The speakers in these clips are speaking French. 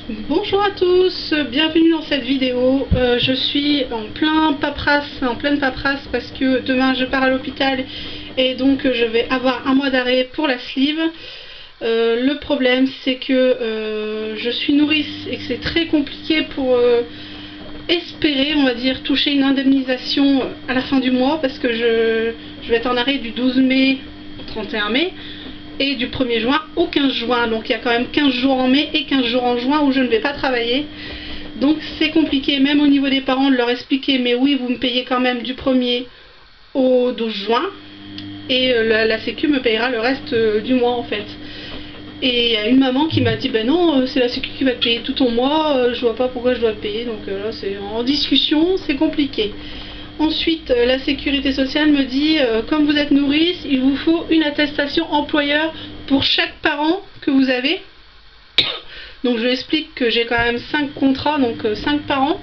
Bonjour à tous, bienvenue dans cette vidéo. Je suis en pleine paperasse parce que demain je pars à l'hôpital et donc je vais avoir un mois d'arrêt pour la sleeve. Le problème c'est que je suis nourrice et que c'est très compliqué pour espérer, on va dire, toucher une indemnisation à la fin du mois parce que je vais être en arrêt du 12 mai au 31 mai. Et du 1er juin au 15 juin, donc il y a quand même 15 jours en mai et 15 jours en juin où je ne vais pas travailler, donc c'est compliqué même au niveau des parents de leur expliquer mais oui vous me payez quand même du 1er au 12 juin et la sécu me payera le reste du mois en fait. Et il y a une maman qui m'a dit ben non c'est la sécu qui va te payer tout ton mois, je vois pas pourquoi je dois te payer, donc là c'est en discussion, c'est compliqué. Ensuite, la sécurité sociale me dit, comme vous êtes nourrice, il vous faut une attestation employeur pour chaque parent que vous avez. Donc je lui explique que j'ai quand même 5 contrats, donc 5 parents.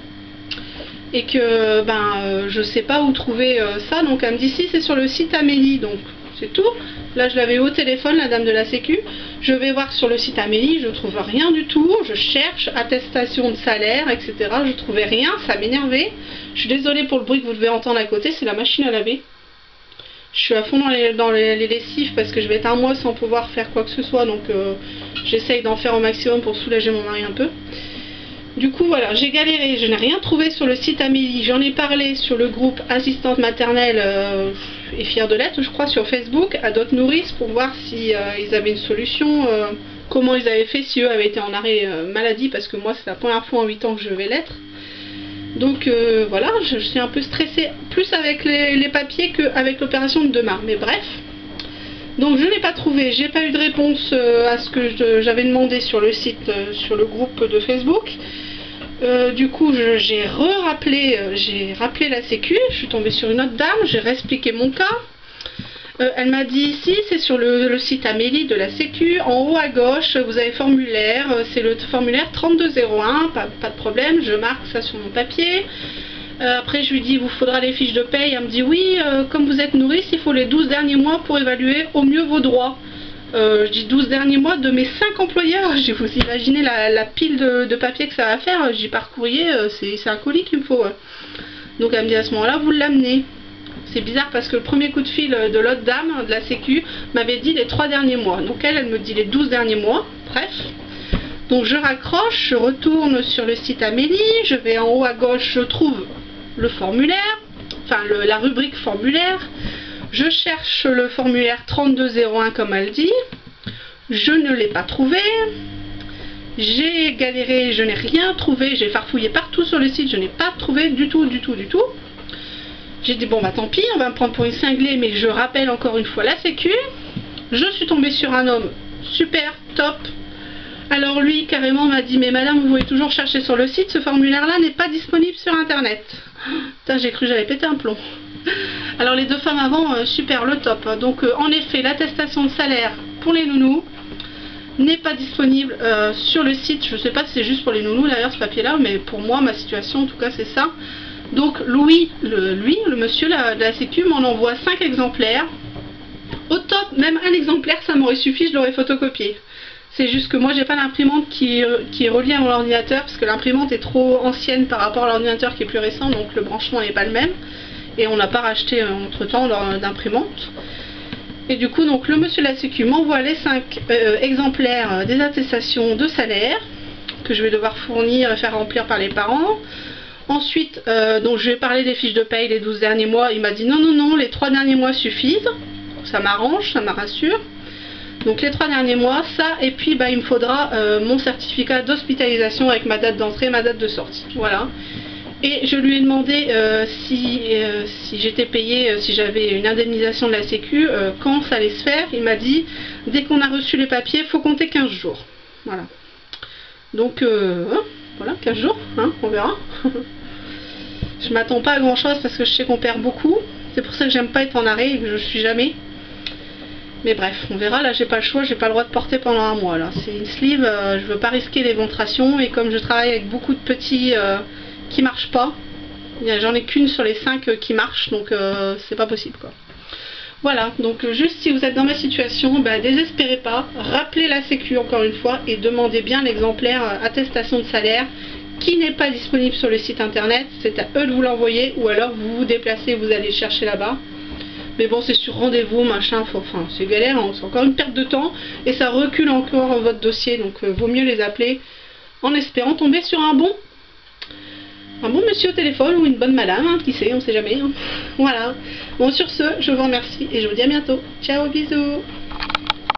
Et que je sais pas où trouver ça. Donc elle me dit si c'est sur le site Amélie, donc c'est tout. Là je l'avais au téléphone, la dame de la sécu. Je vais voir sur le site Amélie, je trouve rien du tout. Je cherche attestation de salaire, etc. Je trouvais rien, ça m'énervait. Je suis désolée pour le bruit que vous devez entendre à côté, c'est la machine à laver. Je suis à fond dans les lessives parce que je vais être un mois sans pouvoir faire quoi que ce soit, donc j'essaye d'en faire au maximum pour soulager mon mari un peu. Du coup voilà, j'ai galéré, je n'ai rien trouvé sur le site Amélie, j'en ai parlé sur le groupe assistante maternelle et fière de l'être, je crois, sur Facebook, à d'autres nourrices pour voir si ils avaient une solution, comment ils avaient fait si eux avaient été en arrêt maladie, parce que moi c'est la première fois en 8 ans que je vais l'être. Donc voilà, je suis un peu stressée, plus avec les papiers qu'avec l'opération de demain, mais bref. Donc je n'ai pas trouvé, j'ai pas eu de réponse à ce que j'avais demandé sur le site, sur le groupe de Facebook. Du coup j'ai rappelé la sécu, je suis tombée sur une autre dame, j'ai réexpliqué mon cas. Elle m'a dit ici c'est sur le site Amélie de la sécu, en haut à gauche vous avez formulaire, c'est le formulaire 3201, pas de problème, je marque ça sur mon papier. Après je lui dis il vous faudra les fiches de paye, elle me dit oui comme vous êtes nourrice il faut les 12 derniers mois pour évaluer au mieux vos droits. Je dis 12 derniers mois de mes 5 employeurs, vous imaginez la pile de papier que ça va faire, j'y par courrier, c'est un colis qu'il me faut. Donc elle me dit à ce moment là vous l'amenez. C'est bizarre parce que le premier coup de fil de l'autre dame de la sécu m'avait dit les 3 derniers mois. Donc elle me dit les 12 derniers mois, bref. Donc je raccroche, je retourne sur le site Amélie, je vais en haut à gauche, je trouve le formulaire, enfin la rubrique formulaire. Je cherche le formulaire 3201 comme elle dit. Je ne l'ai pas trouvé. J'ai galéré, je n'ai rien trouvé. J'ai farfouillé partout sur le site, je n'ai pas trouvé du tout. J'ai dit bon bah tant pis, on va me prendre pour une cinglée, mais je rappelle encore une fois la sécu. Je suis tombée sur un homme super, top. Alors lui carrément m'a dit mais madame vous pouvez toujours chercher sur le site, ce formulaire là n'est pas disponible sur internet. Putain j'ai cru que j'allais péter un plomb. Alors les deux femmes avant, super, le top. Donc en effet l'attestation de salaire pour les nounous n'est pas disponible sur le site. Je sais pas si c'est juste pour les nounous d'ailleurs ce papier là, mais pour moi ma situation en tout cas c'est ça. Donc le monsieur de la sécu m'en envoie 5 exemplaires. Au top, même un exemplaire ça m'aurait suffi, je l'aurais photocopié. C'est juste que moi j'ai pas l'imprimante qui est reliée à mon ordinateur parce que l'imprimante est trop ancienne par rapport à l'ordinateur qui est plus récent, donc le branchement n'est pas le même. Et on n'a pas racheté entre temps d'imprimante. Et du coup donc le monsieur de la sécu m'envoie les 5 exemplaires des attestations de salaire que je vais devoir fournir et faire remplir par les parents. Ensuite, donc je lui ai parlé des fiches de paye les 12 derniers mois, il m'a dit non, les 3 derniers mois suffisent, ça m'arrange, ça me rassure. Donc les 3 derniers mois, ça, et puis il me faudra mon certificat d'hospitalisation avec ma date d'entrée et ma date de sortie, voilà. Et je lui ai demandé si j'étais payée, si j'avais une indemnisation de la sécu, quand ça allait se faire. Il m'a dit dès qu'on a reçu les papiers, il faut compter 15 jours, voilà. Donc voilà, 15 jours, hein, on verra. Je m'attends pas à grand chose parce que je sais qu'on perd beaucoup. C'est pour ça que j'aime pas être en arrêt et que je suis jamais. Mais bref, on verra. Là, j'ai pas le choix, j'ai pas le droit de porter pendant un mois. Là, c'est une sleeve. Je veux pas risquer l'éventration et comme je travaille avec beaucoup de petits qui marchent pas, j'en ai qu'une sur les 5 qui marche, donc c'est pas possible quoi. Voilà, donc juste si vous êtes dans ma situation, désespérez pas, rappelez la sécu encore une fois et demandez bien l'exemplaire attestation de salaire qui n'est pas disponible sur le site internet, c'est à eux de vous l'envoyer ou alors vous vous déplacez, vous allez le chercher là-bas. Mais bon, c'est sur rendez-vous, machin, enfin c'est galère, hein, c'est encore une perte de temps et ça recule encore votre dossier, donc vaut mieux les appeler en espérant tomber sur un bon monsieur au téléphone ou une bonne madame, hein, qui sait, on sait jamais. Hein. Voilà. Bon, sur ce, je vous remercie et je vous dis à bientôt. Ciao, bisous.